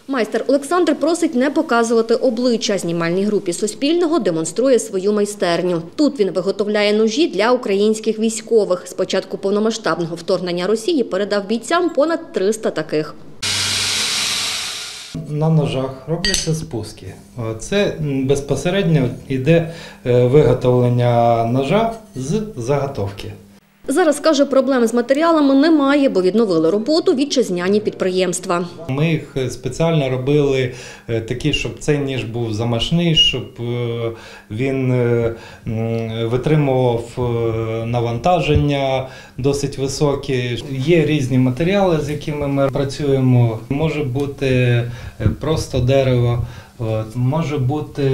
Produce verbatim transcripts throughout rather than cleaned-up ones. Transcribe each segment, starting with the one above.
Майстер Олександр просить не показувати обличчя. Знімальній групі Суспільного демонструє свою майстерню. Тут він виготовляє ножі для українських військових. З початку повномасштабного вторгнення Росії передав бійцям понад триста таких. На ножах робляться спуски. Це безпосередньо йде виготовлення ножа з заготовки. Зараз, каже, проблем з матеріалами немає, бо відновили роботу вітчизняні підприємства. Ми їх спеціально робили такі, щоб цей ніж був замашний, щоб він витримував навантаження досить високі. Є різні матеріали, з якими ми працюємо. Може бути просто дерево, може бути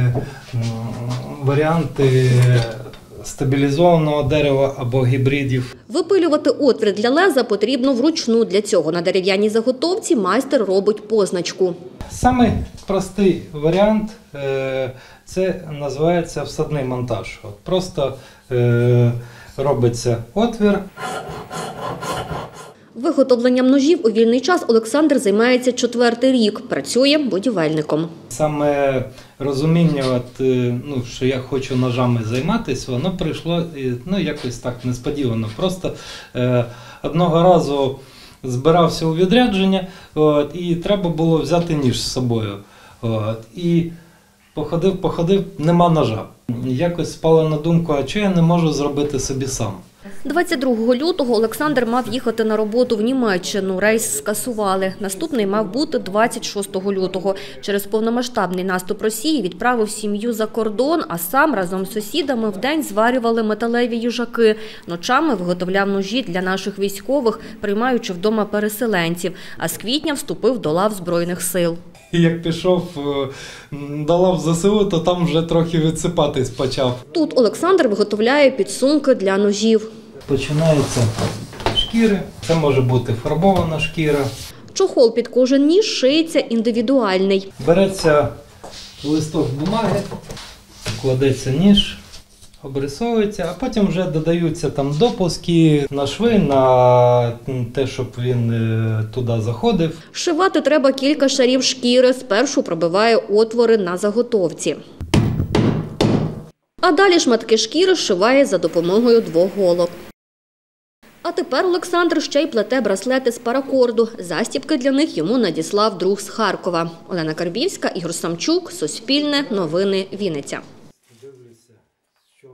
варіанти стабілізованого дерева або гібридів. Випилювати отвір для леза потрібно вручну. Для цього на дерев'яній заготовці майстер робить позначку. Самий простий варіант – це називається всадний монтаж. Просто робиться отвір. Виготовленням ножів у вільний час Олександр займається четвертий рік. Працює будівельником. Саме розуміння, от, ну, що я хочу ножами займатися, воно прийшло ну, якось так несподівано. Просто е, одного разу збирався у відрядження, от, і треба було взяти ніж з собою. От, і походив, походив, нема ножа. Якось спала на думку, а чого я не можу зробити собі сам. двадцять другого лютого Олександр мав їхати на роботу в Німеччину. Рейс скасували. Наступний мав бути двадцять шостого лютого. Через повномасштабний наступ Росії відправив сім'ю за кордон, а сам разом з сусідами вдень зварювали металеві їжаки. Ночами виготовляв ножі для наших військових, приймаючи вдома переселенців. А з квітня вступив до лав Збройних сил. Як пішов до лав ЗСУ, то там вже трохи відсипатись почав. Тут Олександр виготовляє підсумки для ножів. Починаються шкіри, це може бути фарбована шкіра. Чохол під кожен ніж шиється індивідуальний. Береться листок бумаги, кладеться ніж, обрисовується, а потім вже додаються там допуски на шви, на те, щоб він туди заходив. Шивати треба кілька шарів шкіри. Спершу пробиває отвори на заготовці. А далі шматки шкіри зшиває за допомогою двох голок. А тепер Олександр ще й плете браслети з паракорду. Застібки для них йому надіслав друг з Харкова. Олена Карбівська, Ігор Самчук, Суспільне, Новини, Вінниця.